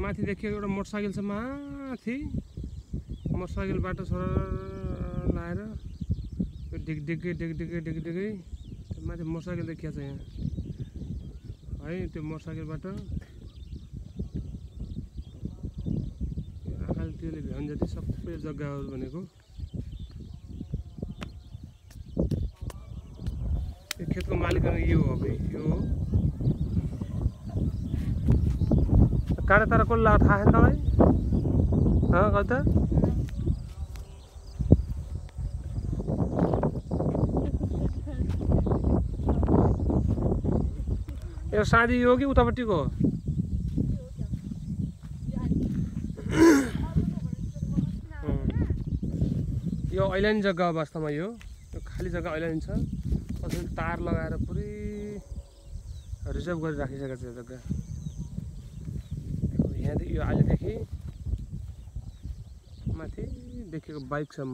माथि देखिएको एउटा मोटरसाइकल छ माथि मोटरसाइकलबाट सर लाएर डिगडिगै माथि मोटरसाइकल देखिएको छ यहाँ है त्यो मोटरसाइकलबाट आँखाले त्यसले भ्याउनु जति सबै जग्गाहरू भनेको यो खेतको मालिक यो हो भाइ यो काँडा तारा कसले लगाएको थाहा छैन तपाईँ कता यो साँधी यो कि उतापट्टिको हो यो ऐलानी जग्गा हो वास्तवमा यो खाली जग्गा ऐलानी छ कसैले तार लगाएर पुरै रिजर्भ गरी राखिसकेको छ यो जग्गा यहाँदेखि यो अहिलेदेखि माथि देखेको बाइकसम्म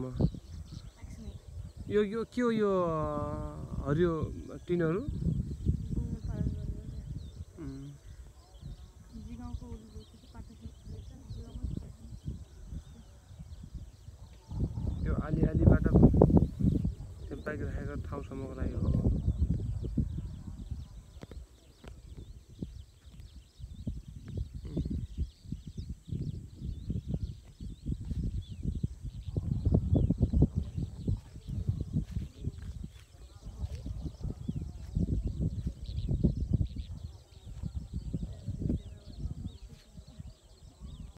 यो यो के हो यो हरियो टिनहरू यो आलिबाट त्यो बाइक राखेको ठाउँसम्मको लागि हो